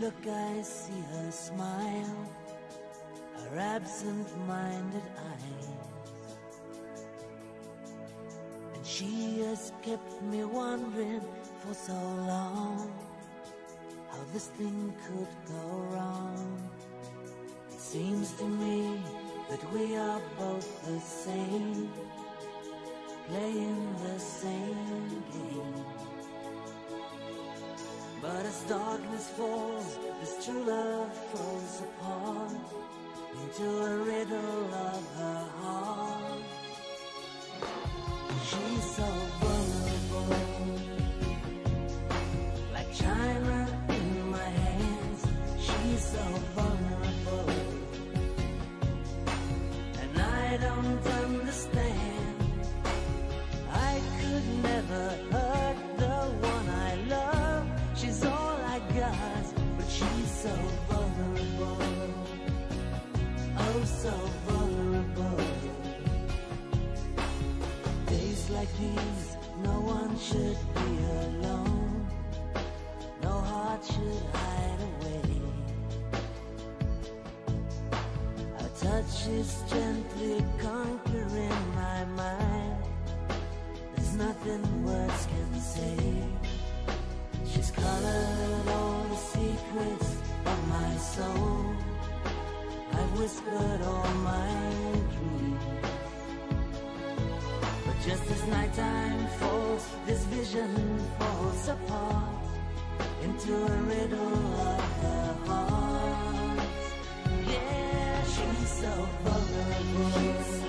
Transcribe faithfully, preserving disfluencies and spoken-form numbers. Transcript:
look I see her smile, her absent-minded eyes, and she has kept me wondering for so long how this thing could go wrong. It seems to me that we are both the same, playing the same game. But as darkness falls, this true love falls apart into a riddle of her heart. She's so vulnerable, like china in my hands. She's so vulnerable, and I don't understand. I could never hurt the one I love. She's all I got, but she's so vulnerable, oh so vulnerable. Days like these, no one should be alone, no heart should hide away. Her touch is gently conquering my mind, there's nothing words can say. She's colored all the secrets of my soul, I've whispered all my dreams. But just as nighttime falls, this vision falls apart into a riddle of the heart. Yeah, she's so vulnerable.